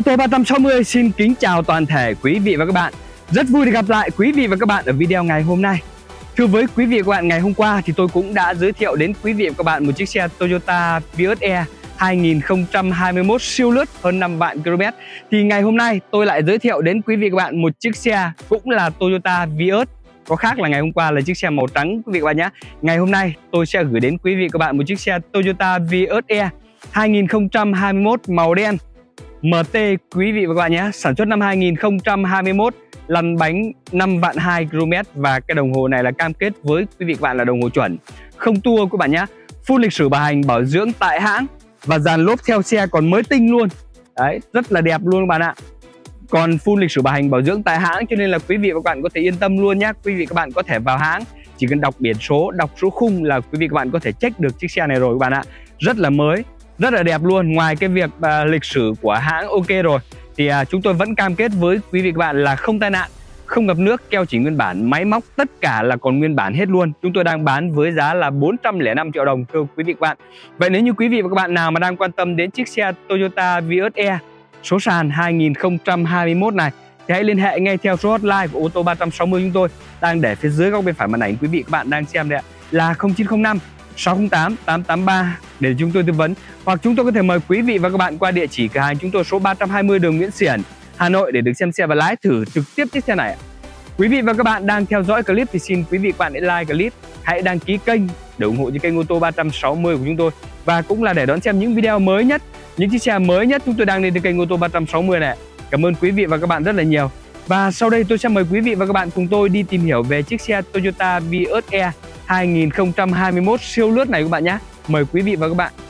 Ô tô 360 xin kính chào toàn thể quý vị và các bạn. Rất vui được gặp lại quý vị và các bạn ở video ngày hôm nay. Thưa với quý vị và các bạn, ngày hôm qua thì tôi cũng đã giới thiệu đến quý vị và các bạn một chiếc xe Toyota Vios E 2021 siêu lướt hơn 5 vạn km. Thì ngày hôm nay tôi lại giới thiệu đến quý vị và các bạn một chiếc xe cũng là Toyota Vios. Có khác là ngày hôm qua là chiếc xe màu trắng quý vị và các bạn nhé. Ngày hôm nay tôi sẽ gửi đến quý vị và các bạn một chiếc xe Toyota Vios E 2021 màu đen MT quý vị và các bạn nhé. Sản xuất năm 2021, lăn bánh 5 vạn 2 km và cái đồng hồ này là cam kết với quý vị và các bạn là đồng hồ chuẩn, không tua các bạn nhé. Full lịch sử bảo hành bảo dưỡng tại hãng và dàn lốp theo xe còn mới tinh luôn. Đấy, rất là đẹp luôn các bạn ạ. Còn full lịch sử bảo hành bảo dưỡng tại hãng cho nên là quý vị và các bạn có thể yên tâm luôn nhé. Quý vị và các bạn có thể vào hãng, chỉ cần đọc biển số, đọc số khung là quý vị và các bạn có thể check được chiếc xe này rồi các bạn ạ. Rất là mới, rất là đẹp luôn. Ngoài cái việc lịch sử của hãng ok rồi thì chúng tôi vẫn cam kết với quý vị và các bạn là không tai nạn, không ngập nước, keo chỉ nguyên bản, máy móc tất cả là còn nguyên bản hết luôn. Chúng tôi đang bán với giá là 405 triệu đồng thưa quý vị và các bạn. Vậy nếu như quý vị và các bạn nào mà đang quan tâm đến chiếc xe Toyota Vios E số sàn 2021 này thì hãy liên hệ ngay theo số hotline của ô tô 360 chúng tôi đang để phía dưới góc bên phải màn ảnh quý vị các bạn đang xem đấy ạ, là 0905 608 883 để chúng tôi tư vấn, hoặc chúng tôi có thể mời quý vị và các bạn qua địa chỉ cửa hàng chúng tôi số 320 đường Nguyễn Xiển, Hà Nội để được xem xe và lái thử trực tiếp chiếc xe này. Quý vị và các bạn đang theo dõi clip thì xin quý vị và các bạn hãy like clip, hãy đăng ký kênh để ủng hộ cho kênh ô tô 360 của chúng tôi, và cũng là để đón xem những video mới nhất, những chiếc xe mới nhất chúng tôi đang lên trên kênh ô tô 360 này. Cảm ơn quý vị và các bạn rất là nhiều. Và sau đây tôi sẽ mời quý vị và các bạn cùng tôi đi tìm hiểu về chiếc xe Toyota Vios E 2021 siêu lướt này các bạn nhé. Mời quý vị và các bạn.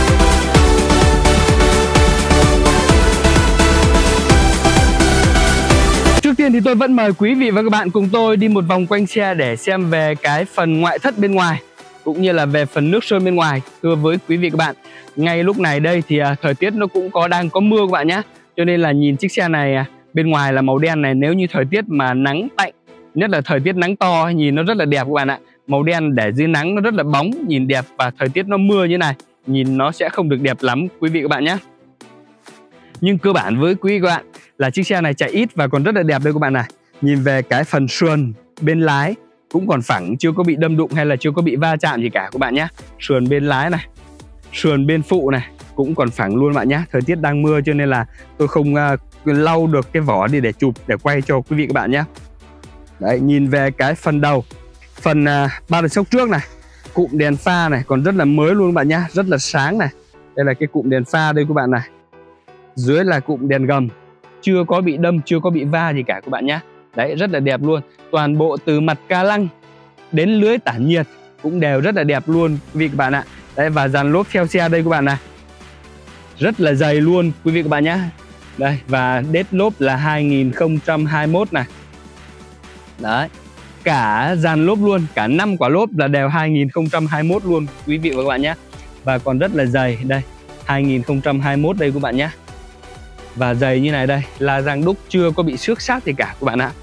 Trước tiên thì tôi vẫn mời quý vị và các bạn cùng tôi đi một vòng quanh xe để xem về cái phần ngoại thất bên ngoài cũng như là về phần nước sơn bên ngoài. Thưa với quý vị và các bạn, ngay lúc này đây thì thời tiết nó cũng đang có mưa các bạn nhé. Cho nên là nhìn chiếc xe này bên ngoài là màu đen này, nếu như thời tiết mà nắng tạnh, nhất là thời tiết nắng to, nhìn nó rất là đẹp các bạn ạ. Màu đen để dưới nắng nó rất là bóng, nhìn đẹp, và thời tiết nó mưa như này nhìn nó sẽ không được đẹp lắm quý vị các bạn nhé. Nhưng cơ bản với quý vị các bạn là chiếc xe này chạy ít và còn rất là đẹp đây các bạn này. Nhìn về cái phần sườn bên lái cũng còn phẳng, chưa có bị đâm đụng hay là chưa có bị va chạm gì cả các bạn nhé. Sườn bên lái này, sườn bên phụ này cũng còn phẳng luôn bạn nhé. Thời tiết đang mưa cho nên là tôi không lau được cái vỏ đi để chụp, để quay cho quý vị các bạn nhé. Đấy, nhìn về cái phần đầu, phần ba đợt sốc trước này, cụm đèn pha này còn rất là mới luôn các bạn nhé, rất là sáng này. Đây là cái cụm đèn pha đây các bạn này. Dưới là cụm đèn gầm, chưa có bị đâm, chưa có bị va gì cả các bạn nhé. Đấy, rất là đẹp luôn. Toàn bộ từ mặt ca lăng đến lưới tản nhiệt cũng đều rất là đẹp luôn quý vị các bạn ạ. Đấy, và dàn lốp theo xe đây các bạn này, rất là dày luôn quý vị các bạn nhé. Đây, và đết lốp là 2021 này. Đấy, cả dàn lốp luôn, cả 5 quả lốp là đều 2021 luôn quý vị và các bạn nhé. Và còn rất là dày, đây 2021 đây các bạn nhé. Và dày như này đây, la răng đúc chưa có bị xước xác gì cả các bạn ạ.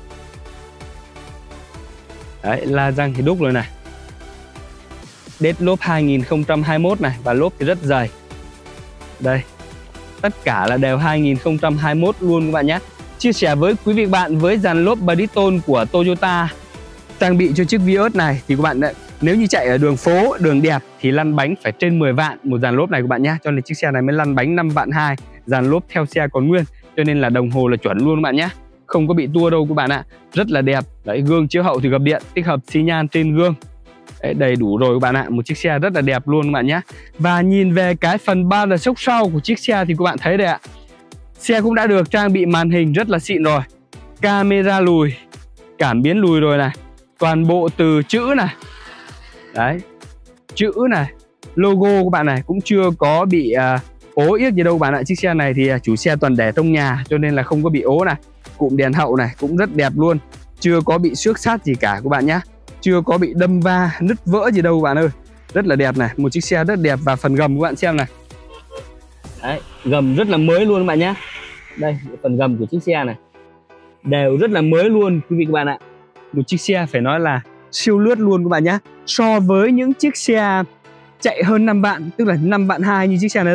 Đấy, la răng thì đúc rồi này. Đết lốp 2021 này, và lốp thì rất dày. Đây, tất cả là đều 2021 luôn các bạn nhé. Chia sẻ với quý vị và bạn với dàn lốp Bridgestone của Toyota trang bị cho chiếc Vios này thì các bạn nếu như chạy ở đường phố, đường đẹp thì lăn bánh phải trên 10 vạn một dàn lốp này các bạn nhé. Cho nên chiếc xe này mới lăn bánh 5 vạn 2, dàn lốp theo xe còn nguyên, cho nên là đồng hồ là chuẩn luôn các bạn nhé. Không có bị tua đâu các bạn ạ. Rất là đẹp. Đấy, gương chiếu hậu thì gập điện, tích hợp xi nhan trên gương. Đấy, đầy đủ rồi các bạn ạ. Một chiếc xe rất là đẹp luôn các bạn nhé. Và nhìn về cái phần ba đợt sốc sau của chiếc xe thì các bạn thấy đây ạ. Xe cũng đã được trang bị màn hình rất là xịn rồi, camera lùi, cảm biến lùi rồi này. Toàn bộ từ chữ này, đấy, chữ này, logo các bạn này cũng chưa có bị ố yếc gì đâu các bạn ạ. Chiếc xe này thì chủ xe toàn để trong nhà cho nên là không có bị ố này. Cụm đèn hậu này cũng rất đẹp luôn, chưa có bị xước sát gì cả các bạn nhé. Chưa có bị đâm va, nứt vỡ gì đâu các bạn ơi. Rất là đẹp này, một chiếc xe rất đẹp. Và phần gầm các bạn xem này. Đấy, gầm rất là mới luôn các bạn nhé. Đây, phần gầm của chiếc xe này đều rất là mới luôn quý vị các bạn ạ. Một chiếc xe phải nói là siêu lướt luôn các bạn nhé. So với những chiếc xe chạy hơn 5 vạn, tức là 5 vạn 2 như chiếc xe này đây,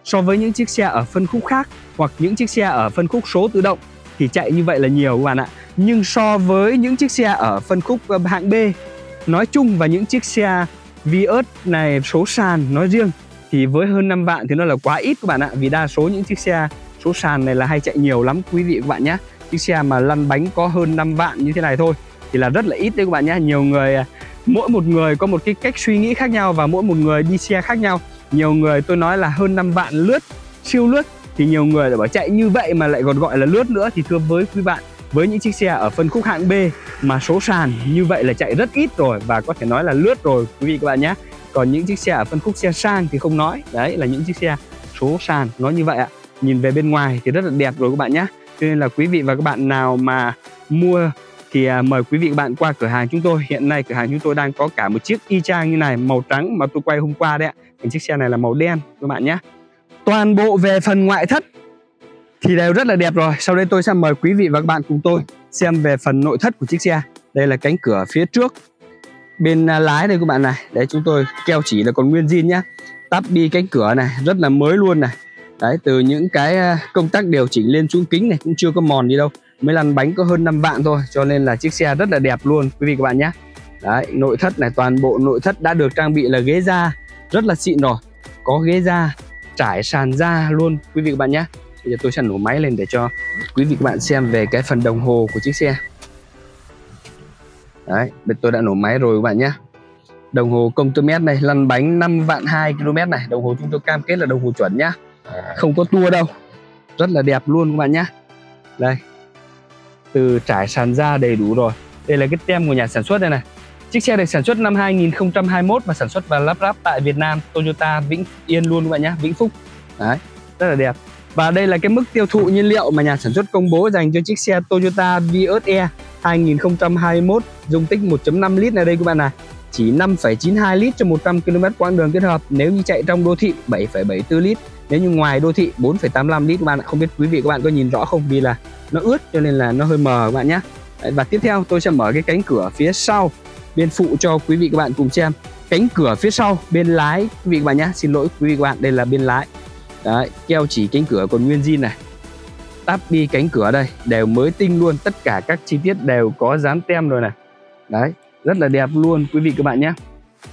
So với những chiếc xe ở phân khúc khác hoặc những chiếc xe ở phân khúc số tự động thì chạy như vậy là nhiều các bạn ạ. Nhưng so với những chiếc xe ở phân khúc hạng B nói chung và những chiếc xe Vios này số sàn nói riêng thì với hơn 5 vạn thì nó là quá ít các bạn ạ. Vì đa số những chiếc xe số sàn này là hay chạy nhiều lắm quý vị các bạn nhé. Chiếc xe mà lăn bánh có hơn 5 vạn như thế này thôi thì là rất là ít đấy các bạn nhé. Nhiều người, mỗi một người có một cái cách suy nghĩ khác nhau và mỗi một người đi xe khác nhau. Nhiều người tôi nói là hơn 5 vạn lướt, siêu lướt, thì nhiều người lại bảo chạy như vậy mà lại còn gọi là lướt nữa. Thì thưa với quý bạn, với những chiếc xe ở phân khúc hạng B mà số sàn như vậy là chạy rất ít rồi và có thể nói là lướt rồi quý vị các bạn nhé. Còn những chiếc xe ở phân khúc xe sang thì không nói. Đấy là những chiếc xe số sàn nó như vậy ạ. Nhìn về bên ngoài thì rất là đẹp rồi các bạn nhé. Cho nên là quý vị và các bạn nào mà mua thì mời quý vị các bạn qua cửa hàng chúng tôi. Hiện nay cửa hàng chúng tôi đang có cả một chiếc y chang như này, màu trắng mà tôi quay hôm qua đấy ạ. Chiếc xe này là màu đen các bạn nhé. Toàn bộ về phần ngoại thất thì đều rất là đẹp rồi. Sau đây tôi sẽ mời quý vị và các bạn cùng tôi xem về phần nội thất của chiếc xe. Đây là cánh cửa phía trước, bên lái đây các bạn này. Đấy, chúng tôi keo chỉ là còn nguyên zin nhá. Tắp bi cánh cửa này rất là mới luôn này. Đấy, từ những cái công tắc điều chỉnh lên xuống kính này cũng chưa có mòn gì đâu. Mới lăn bánh có hơn 5 vạn thôi, cho nên là chiếc xe rất là đẹp luôn quý vị các bạn nhé. Đấy, nội thất này, toàn bộ nội thất đã được trang bị là ghế da rất là xịn rồi. Có ghế da, trải sàn da luôn quý vị các bạn nhé. Bây giờ tôi sẽ nổ máy lên để cho quý vị các bạn xem về cái phần đồng hồ của chiếc xe. Đấy, tôi đã nổ máy rồi các bạn nhé. Đồng hồ công tơ mét này, lăn bánh 5 vạn 2 km này. Đồng hồ chúng tôi cam kết là đồng hồ chuẩn nhá, không có tua đâu. Rất là đẹp luôn các bạn nhé. Đây, từ trải sàn da đầy đủ rồi. Đây là cái tem của nhà sản xuất đây này. Chiếc xe được sản xuất năm 2021 và sản xuất và lắp ráp tại Việt Nam, Toyota Vĩnh Yên luôn các bạn nhé, Vĩnh Phúc. Đấy, rất là đẹp. Và đây là cái mức tiêu thụ nhiên liệu mà nhà sản xuất công bố dành cho chiếc xe Toyota Vios E 2021 dung tích 1.5 lít này đây các bạn này. Chỉ 5,92 lít cho 100 km quãng đường kết hợp. Nếu như chạy trong đô thị 7,74 lít. Nếu như ngoài đô thị 4,85 lít các bạn ạ. Không biết quý vị các bạn có nhìn rõ không, vì là nó ướt cho nên là nó hơi mờ các bạn nhé. Và tiếp theo tôi sẽ mở cái cánh cửa phía sau bên phụ cho quý vị các bạn cùng xem. Cánh cửa phía sau bên lái quý vị các bạn nhé. Xin lỗi quý vị các bạn, đây là bên lái. Đấy, keo chỉ cánh cửa còn nguyên zin này. Tắp bi cánh cửa đây đều mới tinh luôn, tất cả các chi tiết đều có dán tem rồi này. Đấy, rất là đẹp luôn quý vị các bạn nhé.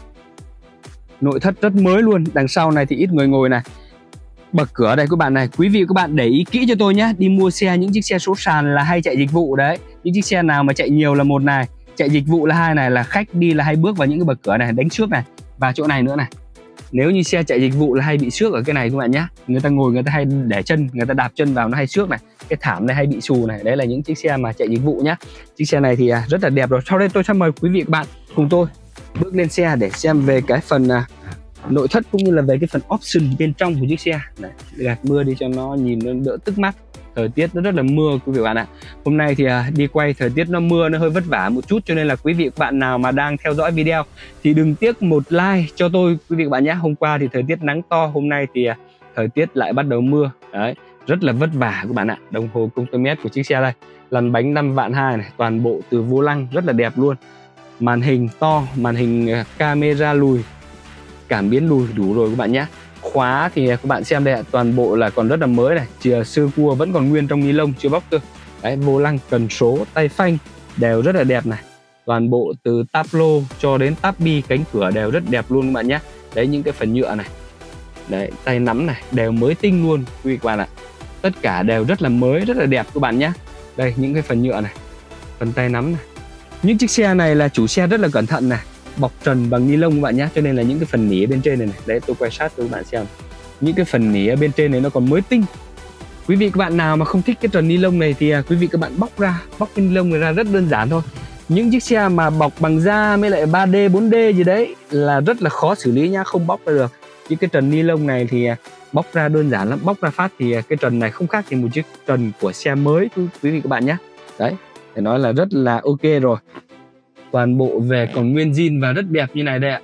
Nội thất rất mới luôn. Đằng sau này thì ít người ngồi này. Bậc cửa đây các bạn này, quý vị các bạn để ý kỹ cho tôi nhé. Đi mua xe những chiếc xe số sàn là hay chạy dịch vụ đấy. Những chiếc xe nào mà chạy nhiều là một này, chạy dịch vụ là hai này, là khách đi là hay bước vào những cái bậc cửa này, đánh xước này. Và chỗ này nữa này. Nếu như xe chạy dịch vụ là hay bị xước ở cái này các bạn nhé. Người ta ngồi người ta hay để chân, người ta đạp chân vào nó hay xước này. Cái thảm này hay bị xù này. Đấy là những chiếc xe mà chạy dịch vụ nhé. Chiếc xe này thì rất là đẹp rồi. Sau đây tôi sẽ mời quý vị các bạn cùng tôi bước lên xe để xem về cái phần nội thất cũng như là về cái phần option bên trong của chiếc xe. Đấy, gạt mưa đi cho nó nhìn nó đỡ tức mắt. Thời tiết nó rất là mưa quý vị các bạn ạ. Hôm nay thì đi quay thời tiết nó mưa, nó hơi vất vả một chút, cho nên là quý vị các bạn nào mà đang theo dõi video thì đừng tiếc một like cho tôi quý vị các bạn nhé. Hôm qua thì thời tiết nắng to, hôm nay thì thời tiết lại bắt đầu mưa. Đấy, rất là vất vả các bạn ạ. Đồng hồ công tơ mét của chiếc xe đây, lăn bánh 5 vạn 2 này, toàn bộ từ vô lăng rất là đẹp luôn. Màn hình to, màn hình camera lùi, cảm biến lùi đủ rồi các bạn nhé. Khóa thì các bạn xem đây ạ, toàn bộ là còn rất là mới này, chìa sơ cua vẫn còn nguyên trong ni lông chưa bóc cơ. Đấy, vô lăng, cần số, tay phanh đều rất là đẹp này. Toàn bộ từ táp lô cho đến táp bi cánh cửa đều rất đẹp luôn các bạn nhé. Đấy, những cái phần nhựa này, đấy, tay nắm này đều mới tinh luôn quý vị các bạn ạ. Tất cả đều rất là mới, rất là đẹp các bạn nhé. Đây, những cái phần nhựa này, phần tay nắm này. Những chiếc xe này là chủ xe rất là cẩn thận này, bọc trần bằng ni lông các bạn nhé, cho nên là những cái phần nỉ ở bên trên này, đấy tôi quay sát cho các bạn xem, những cái phần nỉ ở bên trên này nó còn mới tinh. Quý vị các bạn nào mà không thích cái trần ni lông này thì quý vị các bạn bóc cái ni lông này ra rất đơn giản thôi. Những chiếc xe mà bọc bằng da với lại 3D 4D gì đấy là rất là khó xử lý nhá, không bóc ra được. Những cái trần ni lông này thì bóc ra đơn giản lắm, bóc ra phát thì cái trần này không khác thì một chiếc trần của xe mới quý vị các bạn nhé. Đấy, phải nói là rất là ok rồi. Toàn bộ về còn nguyên zin và rất đẹp như này đây ạ.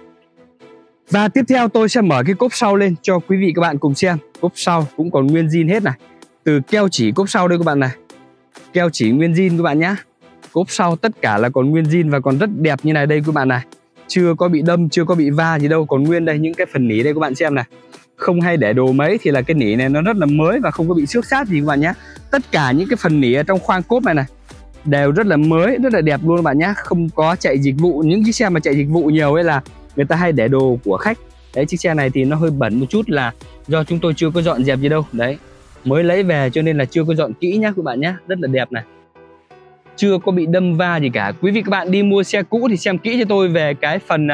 Và tiếp theo tôi sẽ mở cái cốp sau lên cho quý vị các bạn cùng xem. Cốp sau cũng còn nguyên zin hết này. Từ keo chỉ cốp sau đây các bạn này, keo chỉ nguyên zin các bạn nhé. Cốp sau tất cả là còn nguyên zin và còn rất đẹp như này đây các bạn này. Chưa có bị đâm, chưa có bị va gì đâu, còn nguyên đây những cái phần nỉ đây các bạn xem này. không hay để đồ mấy thì là cái nỉ này nó rất là mới và không có bị xước sát gì các bạn nhé. Tất cả những cái phần nỉ ở trong khoang cốp này đều rất là mới, rất là đẹp luôn các bạn nhé. Không có chạy dịch vụ. Những chiếc xe mà chạy dịch vụ nhiều ấy là người ta hay để đồ của khách. Đấy, chiếc xe này thì nó hơi bẩn một chút là do chúng tôi chưa có dọn dẹp gì đâu. Đấy, mới lấy về cho nên là chưa có dọn kỹ nhá các bạn nhé. Rất là đẹp này, chưa có bị đâm va gì cả. Quý vị các bạn đi mua xe cũ thì xem kỹ cho tôi về cái phần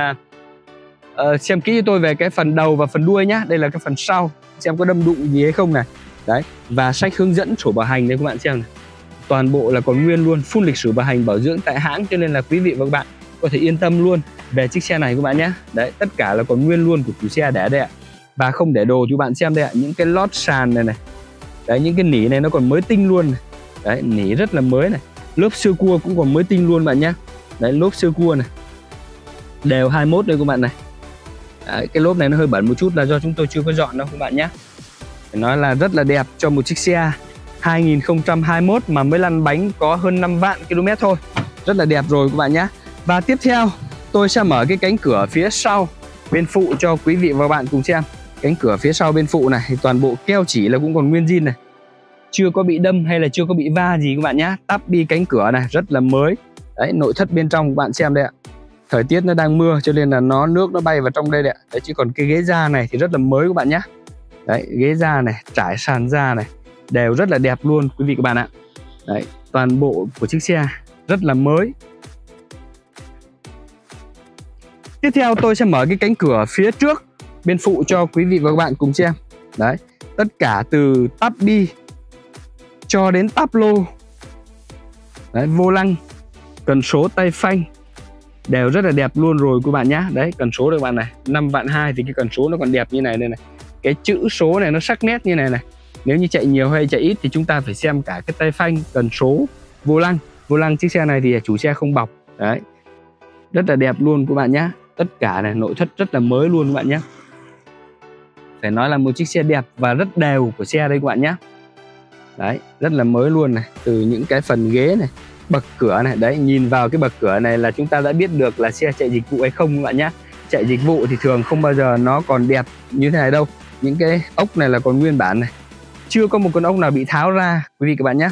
phần đầu và phần đuôi nhá. Đây là cái phần sau, xem có đâm đụng gì hay không này. Đấy, và sách hướng dẫn sổ bảo hành đây các bạn xem này. Toàn bộ là còn nguyên luôn, full lịch sử bảo hành bảo dưỡng tại hãng, cho nên là quý vị và các bạn có thể yên tâm luôn về chiếc xe này các bạn nhé. Đấy, tất cả là còn nguyên luôn của chủ xe để đây ạ. Và không để đồ, chú bạn xem đây ạ, những cái lót sàn này này. Đấy, những cái nỉ này nó còn mới tinh luôn này. Đấy, nỉ rất là mới này. Lốp sơ cua cũng còn mới tinh luôn bạn nhé. Đấy, lốp sơ cua này đều 21 đây các bạn này. Đấy, cái lốp này nó hơi bẩn một chút là do chúng tôi chưa có dọn đâu các bạn nhé. Phải nói là rất là đẹp cho một chiếc xe 2021 mà mới lăn bánh có hơn 5 vạn km thôi. Rất là đẹp rồi các bạn nhé. Và tiếp theo tôi sẽ mở cái cánh cửa phía sau bên phụ cho quý vị và các bạn cùng xem. Cánh cửa phía sau bên phụ này thì toàn bộ keo chỉ là cũng còn nguyên zin này, chưa có bị đâm hay là chưa có bị va gì các bạn nhé. Tắp đi cánh cửa này rất là mới. Đấy, nội thất bên trong các bạn xem đây ạ. Thời tiết nó đang mưa cho nên là nước nó bay vào trong đây đấy ạ. Đấy, chứ còn cái ghế da này thì rất là mới các bạn nhé. Đấy, ghế da này, trải sàn da này đều rất là đẹp luôn quý vị các bạn ạ. Đấy, toàn bộ của chiếc xe rất là mới. Tiếp theo tôi sẽ mở cái cánh cửa phía trước bên phụ cho quý vị và các bạn cùng xem. Đấy, tất cả từ tắp bi cho đến tắp lô. Đấy, vô lăng, cần số tay phanh đều rất là đẹp luôn rồi các bạn nhé. Đấy, cần số đây các bạn này, 5 vạn 2 thì cái cần số nó còn đẹp như này đây này. Cái chữ số này nó sắc nét như này này. Nếu như chạy nhiều hay chạy ít thì chúng ta phải xem cả cái tay phanh, cần số, vô lăng. Vô lăng chiếc xe này thì chủ xe không bọc. Đấy, rất là đẹp luôn các bạn nhé. Tất cả này, nội thất rất là mới luôn các bạn nhé. Phải nói là một chiếc xe đẹp và rất đều của xe đây các bạn nhé. Đấy, rất là mới luôn này. Từ những cái phần ghế này, bậc cửa này. Đấy, nhìn vào cái bậc cửa này là chúng ta đã biết được là xe chạy dịch vụ hay không các bạn nhé. Chạy dịch vụ thì thường không bao giờ nó còn đẹp như thế này đâu. Những cái ốc này là còn nguyên bản này, chưa có một con ốc nào bị tháo ra quý vị các bạn nhé.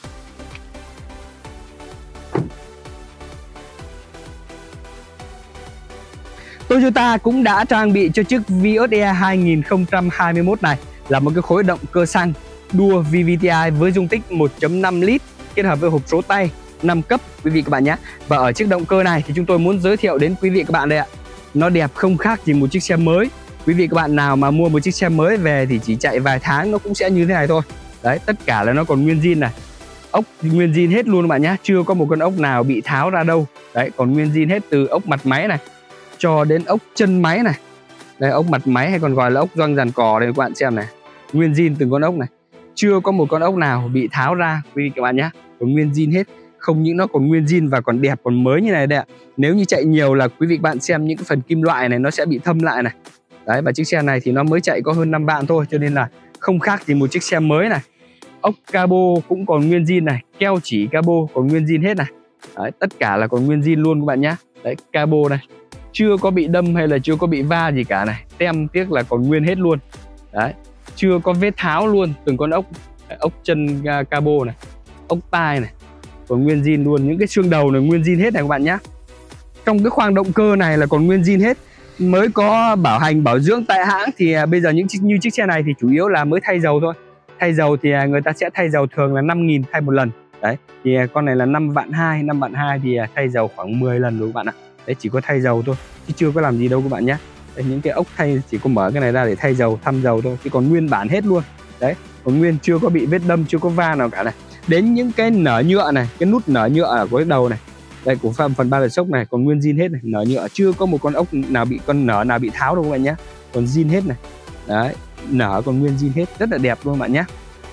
Toyota cũng đã trang bị cho chiếc Vios E 2021 này là một cái khối động cơ xăng đua VVTi với dung tích 1.5 lít kết hợp với hộp số tay 5 cấp quý vị các bạn nhé. Và ở chiếc động cơ này thì chúng tôi muốn giới thiệu đến quý vị các bạn đây ạ. Nó đẹp không khác gì một chiếc xe mới. Quý vị các bạn nào mà mua một chiếc xe mới về thì chỉ chạy vài tháng nó cũng sẽ như thế này thôi. Đấy, tất cả là nó còn nguyên zin này. Ốc nguyên zin hết luôn các bạn nhé. Chưa có một con ốc nào bị tháo ra đâu. Đấy, còn nguyên zin hết từ ốc mặt máy này cho đến ốc chân máy này. Đây, ốc mặt máy hay còn gọi là ốc gioăng dàn cò đây các bạn xem này. Nguyên zin từng con ốc này. Chưa có một con ốc nào bị tháo ra quý vị các bạn nhé. Còn nguyên zin hết. Không những nó còn nguyên zin và còn đẹp, còn mới như này đây ạ. Nếu như chạy nhiều là quý vị các bạn xem những cái phần kim loại này nó sẽ bị thâm lại này. Đấy, và chiếc xe này thì nó mới chạy có hơn 5 vạn thôi, cho nên là không khác gì một chiếc xe mới này. Ốc cabo cũng còn nguyên zin này, keo chỉ cabo còn nguyên zin hết này. Đấy, tất cả là còn nguyên zin luôn các bạn nhé. Đấy, cabo này chưa có bị đâm hay là chưa có bị va gì cả này. Tem tiếc là còn nguyên hết luôn. Đấy, chưa có vết tháo luôn từng con ốc. Ốc chân cabo này, ốc tai này còn nguyên zin luôn. Những cái xương đầu này nguyên zin hết này các bạn nhé. Trong cái khoang động cơ này là còn nguyên zin hết. Mới có bảo hành bảo dưỡng tại hãng thì bây giờ như chiếc xe này thì chủ yếu là mới thay dầu thôi. Thay dầu thì người ta sẽ thay dầu thường là 5.000 thay một lần. Đấy, thì con này là 5 vạn 2, 5 vạn 2 thì thay dầu khoảng 10 lần rồi các bạn ạ. Đấy, chỉ có thay dầu thôi chứ chưa có làm gì đâu các bạn nhé. Đấy, những cái ốc thay chỉ có mở cái này ra để thay dầu, thăm dầu thôi, chứ còn nguyên bản hết luôn. Đấy, còn nguyên, chưa có bị vết đâm, chưa có va nào cả này. Đến những cái nở nhựa này, cái nút nở nhựa ở cái đầu này, đây của phần ba lật sốc này còn nguyên zin hết này, nở nhựa chưa có một con ốc nào bị, con nở nào bị tháo đâu các bạn nhé. Còn zin hết này. Đấy, nở còn nguyên zin hết, rất là đẹp luôn các bạn nhé.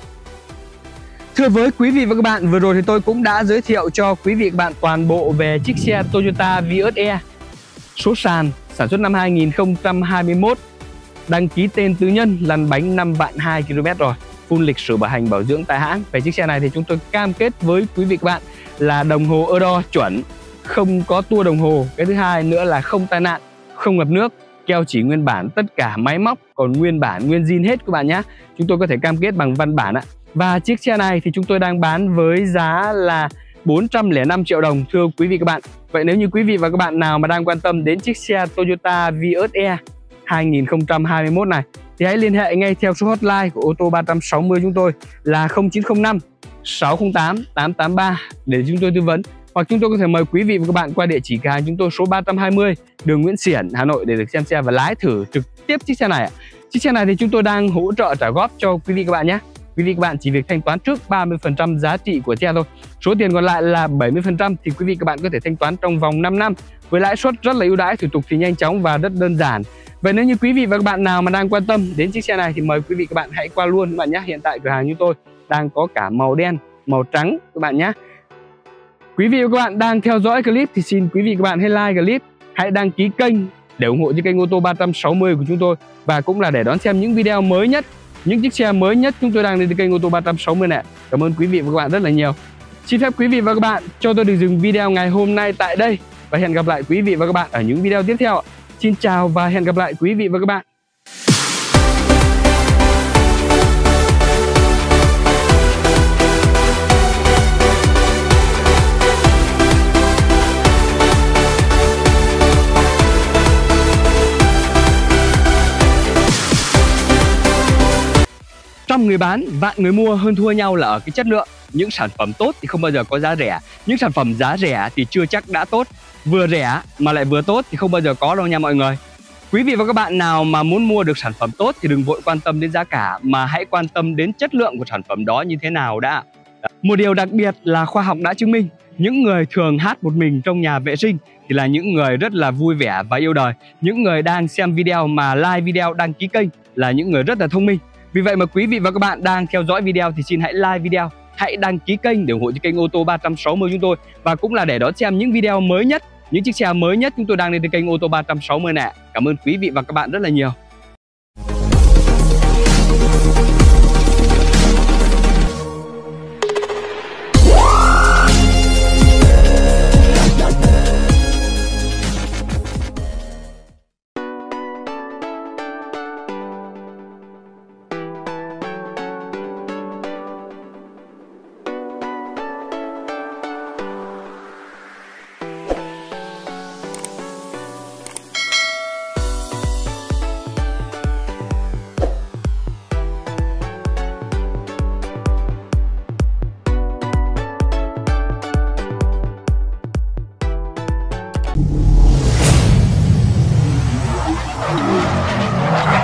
Thưa với quý vị và các bạn, vừa rồi thì tôi cũng đã giới thiệu cho quý vị và các bạn toàn bộ về chiếc xe Toyota Vios E số sàn sản xuất năm 2021, đăng ký tên tư nhân, lăn bánh 5 vạn 2 km rồi, full lịch sử bảo hành bảo dưỡng tại hãng. Về chiếc xe này thì chúng tôi cam kết với quý vị và các bạn là đồng hồ Euro chuẩn, không có tua đồng hồ. Cái thứ hai nữa là không tai nạn, không ngập nước, keo chỉ nguyên bản, tất cả máy móc còn nguyên bản, nguyên zin hết các bạn nhé. Chúng tôi có thể cam kết bằng văn bản ạ. Và chiếc xe này thì chúng tôi đang bán với giá là 405 triệu đồng thưa quý vị các bạn. Vậy nếu như quý vị và các bạn nào mà đang quan tâm đến chiếc xe Toyota Vios E 2021 này thì hãy liên hệ ngay theo số hotline của ô tô 360 chúng tôi là 0905 608 883 để chúng tôi tư vấn. Hoặc chúng tôi có thể mời quý vị và các bạn qua địa chỉ cửa hàng chúng tôi số 320 đường Nguyễn Xiển, Hà Nội để được xem xe và lái thử trực tiếp chiếc xe này. Chiếc xe này thì chúng tôi đang hỗ trợ trả góp cho quý vị các bạn nhé. Quý vị các bạn chỉ việc thanh toán trước 30% giá trị của xe thôi. Số tiền còn lại là 70% thì quý vị các bạn có thể thanh toán trong vòng 5 năm với lãi suất rất là ưu đãi, thủ tục thì nhanh chóng và rất đơn giản. Vậy nếu như quý vị và các bạn nào mà đang quan tâm đến chiếc xe này thì mời quý vị các bạn hãy qua luôn các bạn nhé. Hiện tại cửa hàng chúng tôi đang có cả màu đen, màu trắng các bạn nhé. Quý vị và các bạn đang theo dõi clip thì xin quý vị các bạn hãy like clip, hãy đăng ký kênh để ủng hộ cho kênh ô tô 360 của chúng tôi và cũng là để đón xem những video mới nhất, những chiếc xe mới nhất chúng tôi đang lên từ kênh ô tô 360 này. Cảm ơn quý vị và các bạn rất là nhiều. Xin phép quý vị và các bạn cho tôi được dừng video ngày hôm nay tại đây và hẹn gặp lại quý vị và các bạn ở những video tiếp theo. Xin chào và hẹn gặp lại quý vị và các bạn. Trăm người bán, vạn người mua, hơn thua nhau là ở cái chất lượng. Những sản phẩm tốt thì không bao giờ có giá rẻ. Những sản phẩm giá rẻ thì chưa chắc đã tốt. Vừa rẻ mà lại vừa tốt thì không bao giờ có đâu nha mọi người. Quý vị và các bạn nào mà muốn mua được sản phẩm tốt thì đừng vội quan tâm đến giá cả, mà hãy quan tâm đến chất lượng của sản phẩm đó như thế nào đã. Một điều đặc biệt là khoa học đã chứng minh, những người thường hát một mình trong nhà vệ sinh thì là những người rất là vui vẻ và yêu đời. Những người đang xem video mà like video, đăng ký kênh là những người rất là thông minh. Vì vậy mà quý vị và các bạn đang theo dõi video thì xin hãy like video, hãy đăng ký kênh để ủng hộ cho kênh ô tô 360 chúng tôi và cũng là để đón xem những video mới nhất, những chiếc xe mới nhất chúng tôi đang lên từ kênh ô tô 360 này. Cảm ơn quý vị và các bạn rất là nhiều.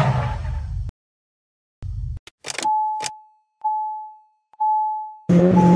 Thank you.